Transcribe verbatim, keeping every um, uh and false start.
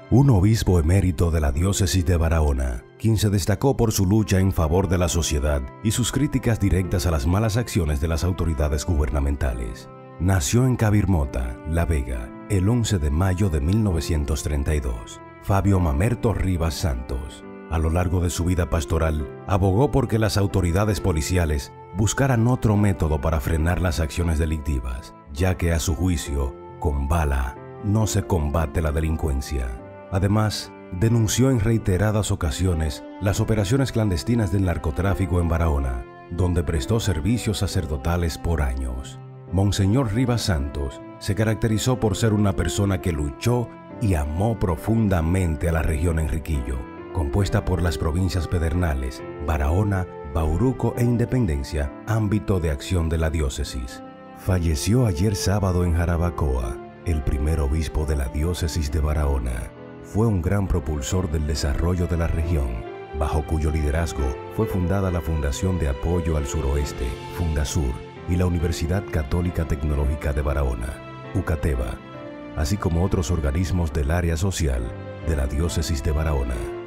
un obispo emérito de la diócesis de Barahona, quien se destacó por su lucha en favor de la sociedad y sus críticas directas a las malas acciones de las autoridades gubernamentales. Nació en Cabirmota, La Vega, el once de mayo de mil novecientos treinta y dos. Fabio Mamerto Rivas Santos. A lo largo de su vida pastoral, abogó por que las autoridades policiales buscaran otro método para frenar las acciones delictivas, ya que a su juicio, con bala, no se combate la delincuencia. Además, denunció en reiteradas ocasiones las operaciones clandestinas del narcotráfico en Barahona, donde prestó servicios sacerdotales por años. Monseñor Rivas Santos se caracterizó por ser una persona que luchó y amó profundamente a la región Enriquillo, compuesta por las provincias Pedernales, Barahona, Bauruco e Independencia, ámbito de acción de la diócesis. Falleció ayer sábado en Jarabacoa, el primer obispo de la diócesis de Barahona. Fue un gran propulsor del desarrollo de la región, bajo cuyo liderazgo fue fundada la Fundación de Apoyo al Suroeste, Fundasur, y la Universidad Católica Tecnológica de Barahona, UCATEBA, así como otros organismos del área social de la diócesis de Barahona.